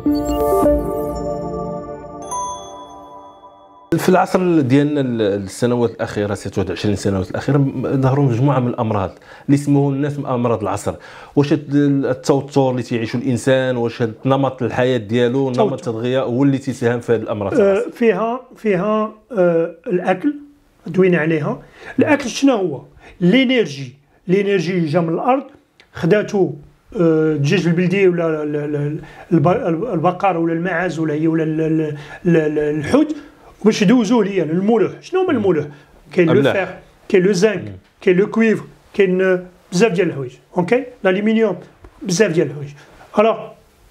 في العصر ديالنا السنوات الاخيره 26 سنوات الاخيره ظهروا مجموعه من الامراض اللي سموه الناس امراض العصر. واش التوتر اللي تعيشه الانسان، واش نمط الحياه ديالو، نمط التغذيه هو اللي تيساهم في هذه الامراض؟ فيها الاكل دوينا عليها. الاكل شنو هو؟ الانرجي اللي جا من الارض خداتو الدجاج البلدي ولا البقر ولا الماعز ولا هي ولا الحوت باش يدوزوه ليا الملوح. شنو هما الملوح؟ كاين لو فير، كاين لو زنك، كاين لو كويفر، كاين بزاف ديال الحوايج. اوكي، الالومنيوم، بزاف ديال الحوايج. الوغ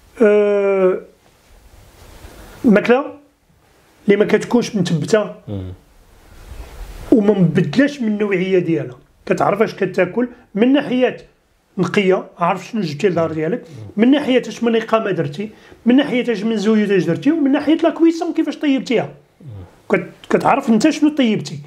الماكله اللي ما كتكونش متبته وما مبدلاش من النوعيه ديالها، كتعرف اش كتاكل من ناحيه نقيه، عارف شنو جبتي للدار ديالك، من ناحيه اش من اقامه درتي، من ناحيه اش من زيوت اش درتي، ومن ناحيه لا كويسون كيفاش طيبتيها. كتعرف انت شنو طيبتي.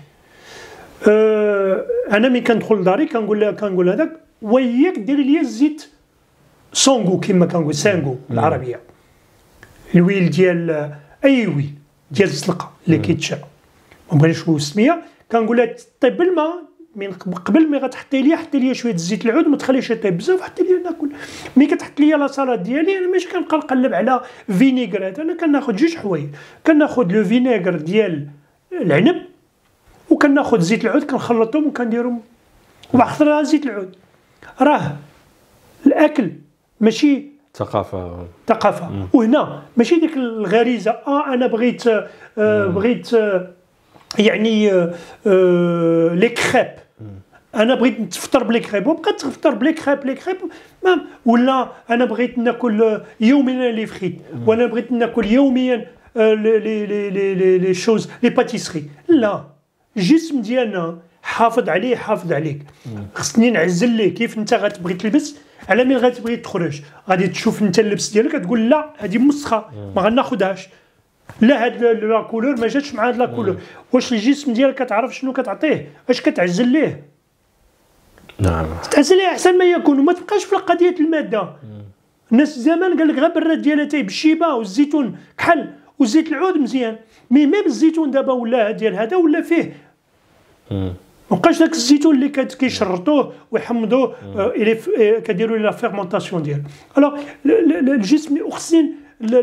انا ملي كندخل لداري كنقول هذاك وياك ديري لي الزيت سونغو كما كنقول سانغو بالعربيه، الويل ديال اي ويل ديال الزلقه اللي كيتشا، ما بغيتش نقول السميه. كنقول لها طيب بالماء من قبل ما غتحطي لي، حطي لي شويه زيت العود، ما تخليش يطيب بزاف، حطي لي ناكل. ملي كتحط لي لا صالاد ديالي انا ماشي كنبقى نقلب على فينيغرات، انا كناخذ جوج حوايج، كناخذ لو فينيغر ديال العنب وكناخذ زيت العود كنخلطهم وكنديرهم وبعثر زيت العود. راه الاكل ماشي ثقافه. وهنا ماشي ديك الغريزه انا بغيت يعني لي كريب، انا بغيت نتفطر بلي كريب وبقيت تفطر بلي كريب ولا انا بغيت ناكل يوميا لي فريت، وانا بغيت ناكل يوميا لي شوز لي باتيسري. لا، الجسم ديالنا حافظ عليك. خصني نعزل ليه كيف انت غتبغي تلبس، على مين غتبغي تخرج غادي تشوف انت اللبس ديالك تقول لا هذه مسخه ما غناخذهاش، لا هاد لا كولور ما جاتش مع هاد لا كولور. واش الجسم ديالك كتعرف شنو كتعطيه؟ اش كتعزل ليه؟ نعم، تعزل ليه احسن ما يكون، وما تبقاش في قضيه الماده. الناس زمان قال لك غير براد ديالها تاي بالشيبه والزيتون كحل وزيت العود مزيان، ميم الزيتون دابا ولا ديال هذا ولا فيه مابقاش داك الزيتون اللي كيشرطوه ويحمضوه كديروا لا فيرمونطاسيون ديالو. الوغ الجسم وخصني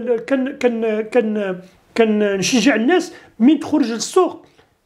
كنشجع الناس من تخرج للسوق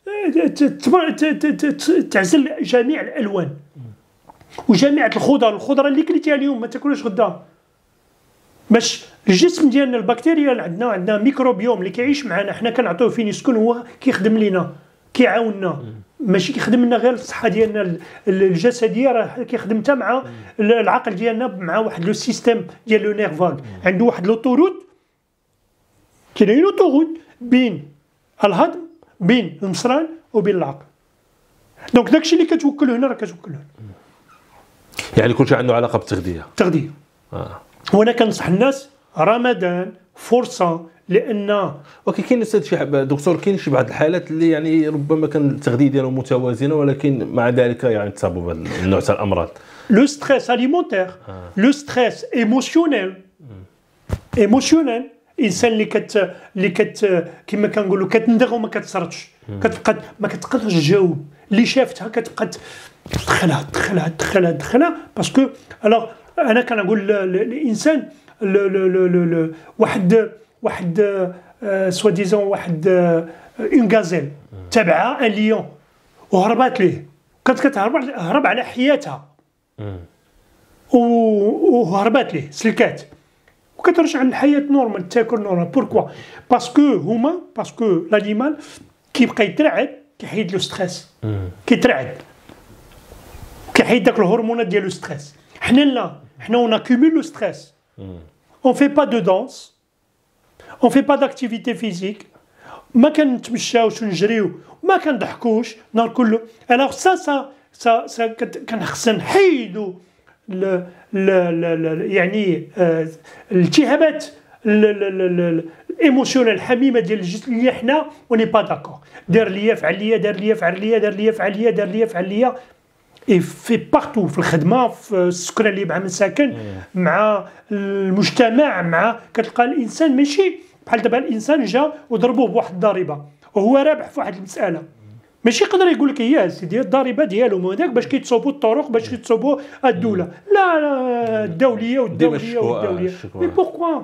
تعزل جميع الالوان وجميع الخضره اللي كليتيها اليوم ما تاكلوش غدا، باش الجسم ديالنا البكتيريا عندنا ميكروبيوم اللي كيعيش معنا، حنا كنعطيوه فين يسكن، هو كيخدم لينا كيعاوننا، ماشي كيخدم لنا غير الصحه ديالنا الجسديه، راه كيخدم حتى مع العقل ديالنا، مع واحد لو سيستيم ديال لو نير فاغ، عنده واحد لوطوروت، كاين لوطوروت بين الهضم بين المصران وبين العقل. دونك داكشي اللي كتوكل هنا راه كتوكل هنا. يعني كلشي عنده علاقه بالتغذيه. وانا كنصح الناس رمضان فرصه، لان اوكي كاين شي دكتور، كاين شي بعض الحالات اللي يعني ربما كان التغذيه ديالهم متوازنه ولكن مع ذلك يعني تصابوا بهذا النوع تاع الامراض. لو ستريس اليمونتير، لو ستريس ايموسيونيل، الانسان اللي كما كنقولوا كتندغ وما كتسردش، كتبقى ما كتقدرش تجاوب، اللي شافتها كتبقى تدخلها باسكو. الوغ انا كنقول الانسان واحد سوا ديزون واحد اون غازيل تبعها ان ليون وهربات ليه، كانت كتهرب على حياتها وهربات ليه سلكات وكترجع للحياه نورمال تاكل نورمال. بوركوا؟ باسكو لانيمال كيبقى يترعد كيحيد لو ستريس، كيترعد كيحيد داك الهرمونات ديال لو ستريس. حنا لا، حنا اون اكومول لو ستريس، اون في با دو دانس، اون في با داكتيفيتي فيزيك، ما كنتمشاوش ونجريو، ما كنضحكوش نهار كله. الوغ سا كنخصنا نحيدو يعني الالتهابات الايموسيونيل الحميمه ديال الجسم اللي حنا وني با داكور. دار ليا فعل ليا، دار ليا فعل ليا، دار ليا فعل ليا، دار ليا فعل ليا. في بارتو، في الخدمه، في السكنه اللي مع من ساكن، مع المجتمع، مع كتلقى الانسان ماشي بحال دابا الانسان جا وضربوه بواحد الضريبه وهو رابح في واحد المساله، ماشي يقدر يقول لك هي سيدي الضريبه ديالهم هذاك باش كيتصوبوا الطرق، باش كيتصوبوا الدوله، لا الدوليه والدوليه مي بوركوا.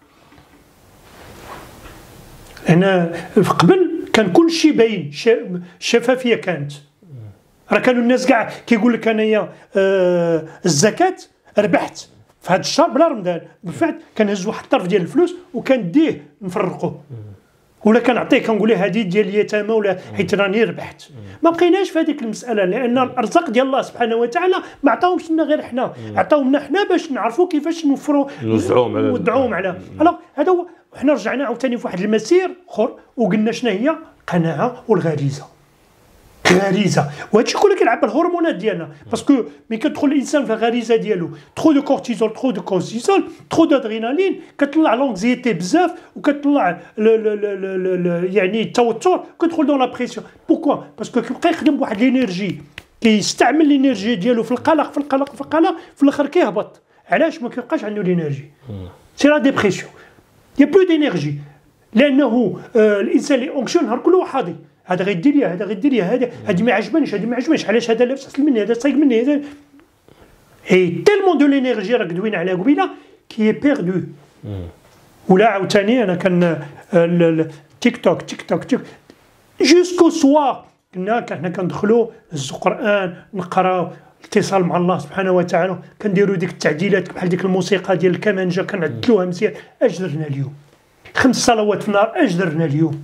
هنا قبل كان كل شيء باين، الشفافيه كانت، راه كانوا الناس كاع كيقول لك انايا الزكاه ربحت في هذا الشهر بلا رمضان، بالفعل كنهز واحد الطرف ديال الفلوس وكنديه نفرقوه، ولا كنعطيه كنقول له هذه ديال اليتامى ولا حيت راني ربحت. ما بقيناش في هذيك المساله، لان الارزاق ديال الله سبحانه وتعالى ما عطاهمش لنا غير حنا، عطاهم لنا حنا باش نعرفوا كيفاش نوفروا ونوزعوهم على هذا هو. حنا رجعنا عاوتاني في واحد المسير اخر وقلنا شنو هي القناعه والغريزه. غريزه، وهادشي كله كيلعب بالهرمونات ديالنا، باسكو ملي كتدخل الانسان في الغريزه ديالو ترو دو كورتيزول ترو دادرينالين كتطلع لونكزيتي بزاف، وكتطلع يعني التوتر، كتدخل دون لا بريسيون. بوكوا؟ باسكو كيبقى يخدم بواحد لينيرجي، كيستعمل لينيرجي ديالو في القلق في الاخر كيهبط. علاش؟ ما كيبقاش عنده لينيرجي، سي لا ديبرسيون، يا بلو دينيرجي، لانه الانسان اللي اونكسيون نهار كله حاضي، هذا غيدير ليا، هذا غيدير ليا، هذه ما عجبنيش، هذه ما عجبنيش، علاش هذا لابس احسن مني، هذا صايق مني، هذا اي تيلمون دو لينيرجي راك دوينا عليها قبيله كي بيردو. ولا عاوتاني انا كان تيك توك جوسكو سوا كنا كندخلوا نهزوا قران نقراو اتصال مع الله سبحانه وتعالى، كنديروا ديك التعديلات بحال ديك الموسيقى ديال الكمانجه كنعدلوها مزيان. اش درنا اليوم؟ 5 صلوات في النهار اش درنا اليوم؟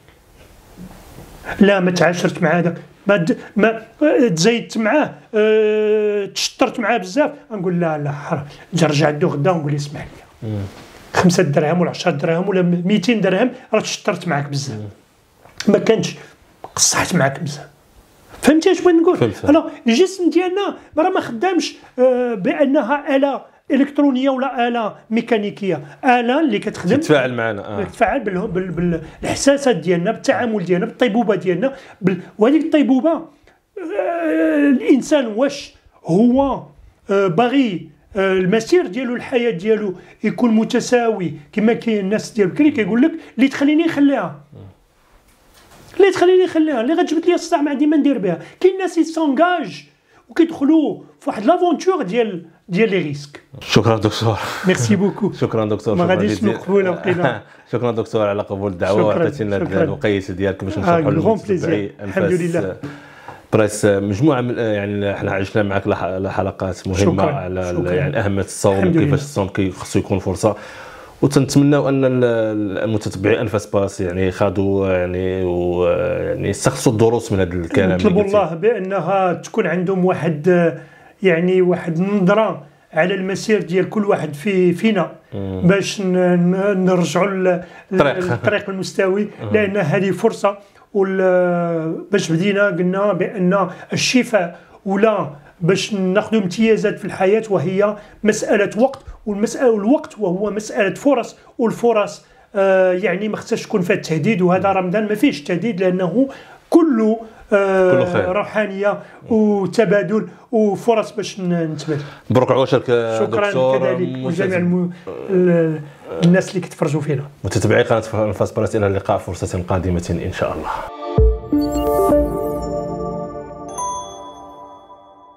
لا ما تعاشرت مع هذاك، ما تزايدت معاه، تشطرت معاه بزاف، نقول لا حرام، نرجع عندو غدا ونقول لي اسمح لي 5 دراهم ولا 10 دراهم ولا 200 درهم راه تشطرت معاك بزاف، ما كانش قصحت معاك بزاف. فهمتي اش بغيت نقول؟ انا الجسم ديالنا راه ما خدامش بانها آلة الكترونيه ولا آلة ميكانيكيه، آلة اللي كتخدم تتفاعل معنا، تتفاعل بالاحساسات ديالنا، بالتعامل ديالنا، بالطيبوبه ديالنا، وهذيك الطيبوبه الانسان واش هو باغي المسير ديالو، الحياه ديالو يكون متساوي كما كاين الناس ديال بكري كيقول لك اللي تخليني نخليها، اللي غتجبد لي الصداع ما عندي ما ندير بها. كاين ناس يسونجاج وكيدخلوا في واحد لافونتور ديال لي ريسك. شكرا دكتور. ميرسي بوكو. شكرا دكتور. ما غاديش نقبلوا بقينا. شكرا دكتور على قبول الدعوه وعطيتينا الوقيته ديالك باش نشرحوا للمتابعين. الحمد لله. بريس مجموعه يعني احنا عشنا معك لحلقات مهمه على يعني اهميه الصوم وكيفاش الصوم خصو يكون فرصه، وتنتمناو ان المتتبعين انفاس باس يعني خذوا يعني يستخلصوا الدروس من هذا الكلام. نطلبوا الله بانها تكون عندهم واحد النظره على المسير ديال كل واحد فينا باش نرجعوا للطريق المستوي، لان هذه فرصه. باش بدينا قلنا بان الشفاء ولا باش ناخذوا امتيازات في الحياه، وهي مساله وقت، والوقت وهو مساله فرص، والفرص يعني ما خصهاش تكون فيها التهديد، وهذا رمضان ما فيش تهديد لانه كله روحانيه وتبادل وفرص باش نتبادل. مبروك عواشرك شكرا كذلك وجميع الناس اللي كتفرجوا فينا. متتبعي قناه انفاس بريس، الى اللقاء فرصه قادمه ان شاء الله.